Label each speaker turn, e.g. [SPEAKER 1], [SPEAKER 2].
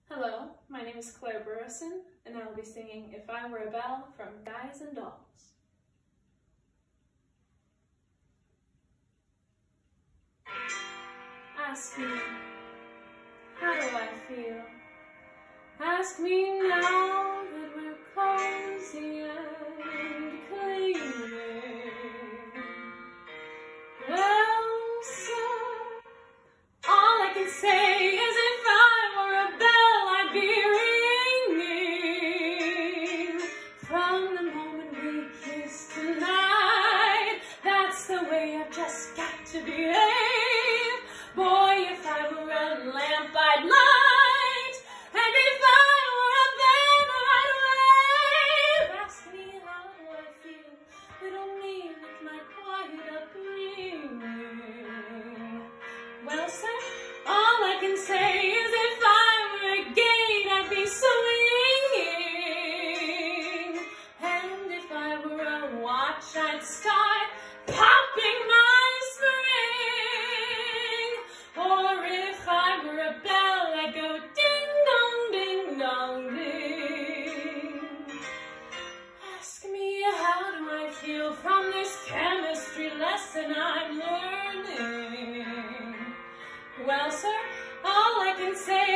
[SPEAKER 1] Hello, my name is Claire Burrison, and I'll be singing If I Were a Bell from Guys and Dolls. Ask me, how do I feel? Ask me now that we're cozy and clinging. Well, sir, all I can say is if I were a bell, I'd be ringing. From the moment we kissed tonight, that's the way I've just got to behave. Boy, if I were a lamp, I'd light, and if I were a banner, I'd wave. Ask me how do I feel, little me with my quiet upbringing. Well, sir, all I can say is if I were a gate, I'd be swinging. And if I were a watch, I'd start popping my spring. Or if I were a bell, I'd go ding-dong, ding-dong, ding. Ask me how do I feel from this chemistry lesson I'm learning. Well, sir, all I can say